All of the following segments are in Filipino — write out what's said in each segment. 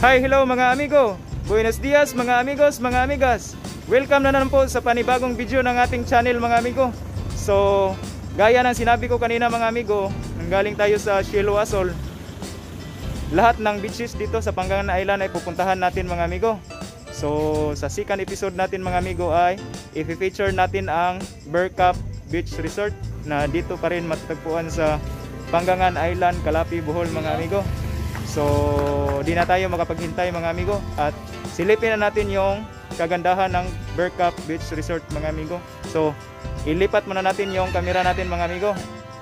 Hi, hello mga amigo. Buenos dias mga amigos, mga amigas. Welcome na naman po sa panibagong video ng ating channel mga amigo. So, gaya ng sinabi ko kanina mga amigo, nanggaling tayo sa Cielo Azul. Lahat ng beaches dito sa Pangangan Island ay pupuntahan natin mga amigo. So, sa second episode natin mga amigo ay i-feature natin ang Bergkap Beach Resort na dito pa rin matatagpuan sa Pangangan Island, Calapi, Bohol mga amigo. So, di na tayo makapaghintay mga amigo at silipin na natin yung kagandahan ng Bergkap Beach Resort mga amigo. So, ilipat muna natin yung camera natin mga amigo.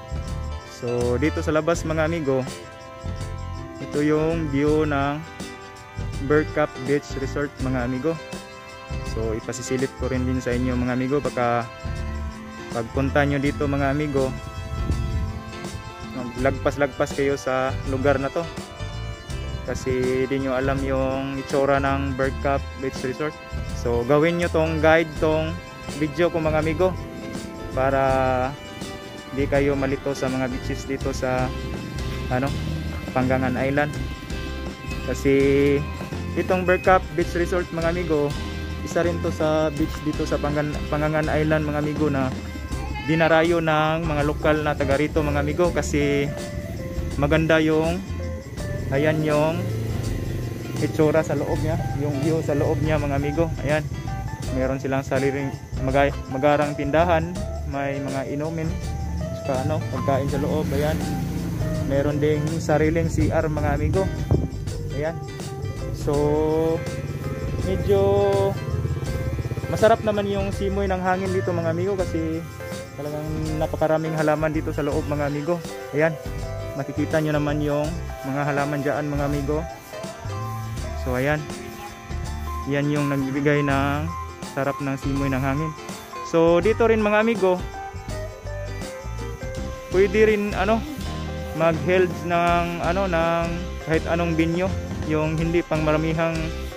So, dito sa labas mga amigo, ito yung view ng Bergkap Beach Resort mga amigo. So, ipasisilip ko rin din sa inyo mga amigo baka pagpunta nyo dito mga amigo, lagpas-lagpas kayo sa lugar na to. Kasi di nyo alam yung itsura ng Bergkap Beach Resort. So gawin nyo tong guide, tong video ko mga amigo, para di kayo malito sa mga beaches dito sa Pangangan Island. Kasi itong Bergkap Beach Resort mga amigo, isa rin to sa beach dito sa Pangangan Island mga amigo na dinarayo ng mga lokal na taga rito mga amigo. Kasi maganda yung ayan yung itsura sa loob niya, yung view sa loob niya mga amigo. Ayan, meron silang sariling magarang tindahan, may mga inumin, saka pagkain sa loob. Ayan, meron ding sariling CR mga amigo. Ayan, so medyo masarap naman yung simoy ng hangin dito mga amigo kasi talagang napakaraming halaman dito sa loob mga amigo. Ayan, makikita nyo naman yung mga halaman dyan mga amigo. So ayan, yan yung nagbibigay ng sarap ng simoy ng hangin. So dito rin mga amigo, pwede rin mag-held ng ng kahit anong binyo, yung hindi pang maramihang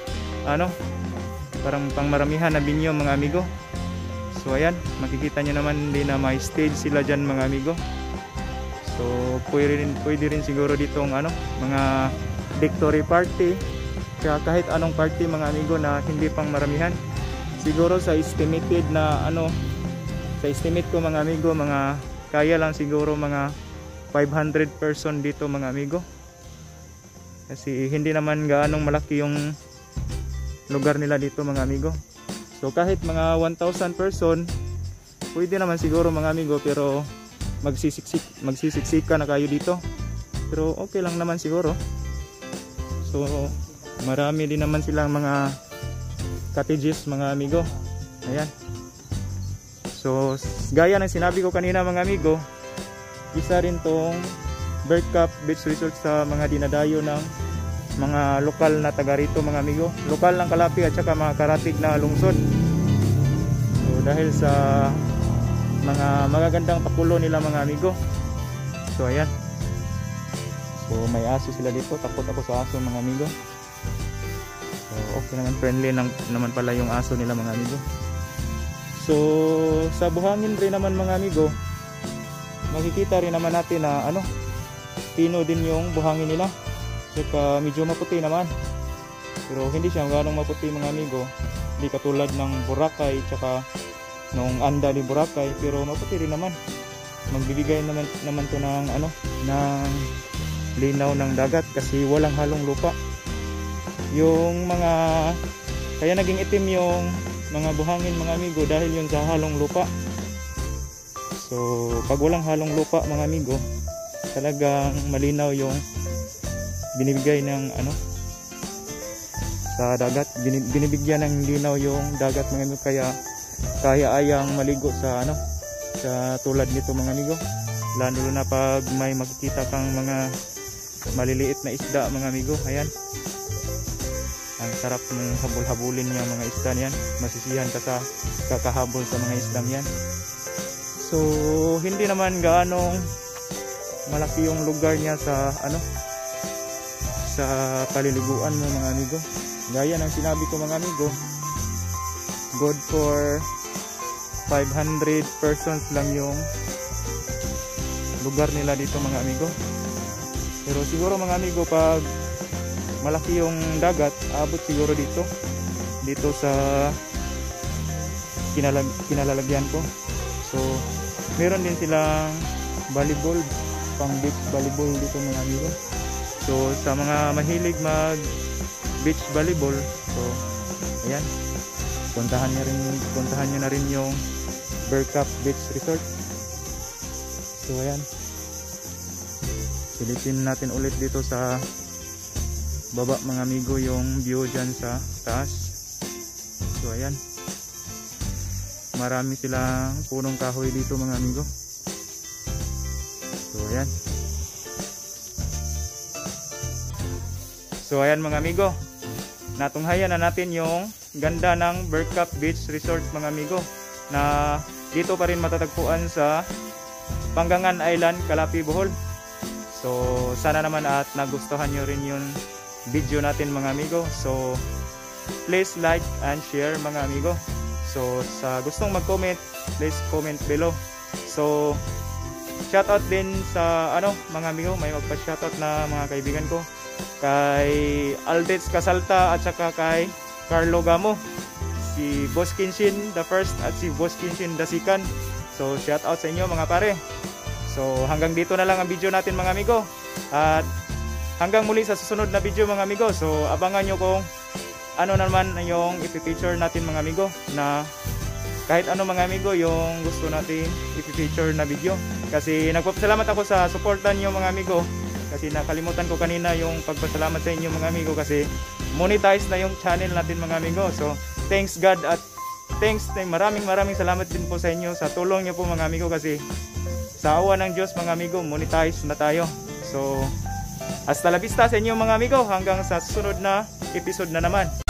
parang pang maramihan na binyo mga amigo. So ayan, makikita nyo naman din na may stage sila dyan mga amigo. So pwede rin siguro ditong mga victory party, kaya kahit anong party mga amigo na hindi pang maramihan. Siguro sa estimated na sa estimate ko mga amigo, mga kaya lang siguro mga 500 person dito mga amigo. Kasi hindi naman gaanong malaki yung lugar nila dito mga amigo. So kahit mga 1,000 person pwede naman siguro mga amigo, pero magsisiksika na kayo dito, pero okay lang naman siguro. So marami din naman silang mga cottages mga amigo. Ayan, so gaya ng sinabi ko kanina mga amigo, isa rin tong Bergkap Beach Resort sa mga dinadayo ng mga lokal na taga rito mga amigo, lokal ng Calapi at saka mga karatig na lungsod. So dahil sa mga magagandang pakulo nila mga amigo. So ayan, so may aso sila dito, takot ako sa aso mga amigo. So okay naman, friendly naman pala yung aso nila mga amigo. So sa buhangin rin naman mga amigo, makikita rin naman natin na pino din yung buhangin nila. Saka medyo maputi naman, pero hindi siya ganong maputi mga amigo, hindi katulad ng Boracay tsaka nung Anda ni Boracay, pero maputi rin naman. Magbibigay naman to ng ng linaw ng dagat kasi walang halong lupa. Yung mga kaya naging itim yung mga buhangin mga amigo dahil yun sa halong lupa. So pag walang halong lupa mga amigo, talagang malinaw yung binibigay ng sa dagat, binibigyan ng linaw yung dagat mga amigo, kaya ayang maligo sa sa tulad nito mga amigo. Lalo na pag may makikita kang mga maliliit na isda mga amigo. Ayan, ang sarap ng habol-habulin niya mga isda niyan, masisiyahan ka sa kakahabol sa mga isdang yan. So hindi naman gaanong malaki yung lugar niya sa sa paliliguan mo mga amigo. Gaya ng sinabi ko mga amigo, good for 500 persons lang yung lugar nila dito mga amigo. Pero siguro mga amigo, pag malaki yung dagat, abot siguro dito sa kinalalagyan ko. So meron din silang volleyball, pang beach volleyball dito mga amigo. So sa mga mahilig mag beach volleyball, so ayan, puntahan nyo na rin yung Bergkap Beach Resort. So ayan, silipin natin ulit dito sa baba mga amigo yung view dyan sa taas. So ayan, marami silang punong kahoy dito mga amigo. So ayan. So ayan mga amigo, natunghayan na natin yung ganda ng Bergkap Beach Resort mga amigo, na dito pa rin matatagpuan sa Panggangan Island, Calapi, Bohol. So sana naman at nagustuhan nyo rin yung video natin mga amigo. So please like and share mga amigo. So sa gustong mag-comment, please comment below. So shoutout din sa mga amigo, may magpa-shoutout na mga kaibigan ko, kay Aldets Casalta at saka kay Carlo Gamo, si Boss Kinshin the first at si Boss Kinshin the second. So shoutout sa inyo mga pare. So hanggang dito na lang ang video natin mga amigo, at hanggang muli sa susunod na video mga amigo. So abangan nyo kung ano naman yung ipipicture natin mga amigo, na kahit ano mga amigo yung gusto natin ipipicture na video. Kasi nagpapasalamat ako sa supportan nyo mga amigo, kasi nakalimutan ko kanina yung pagpasalamat sa inyo mga amigo, kasi monetize na yung channel natin mga amigo. So thanks God, at maraming salamat din po sa inyo sa tulong nyo po mga amigo, kasi sa awa ng Diyos mga amigo, monetize na tayo. So hasta la vista sa inyo mga amigo, hanggang sa susunod na episode na naman.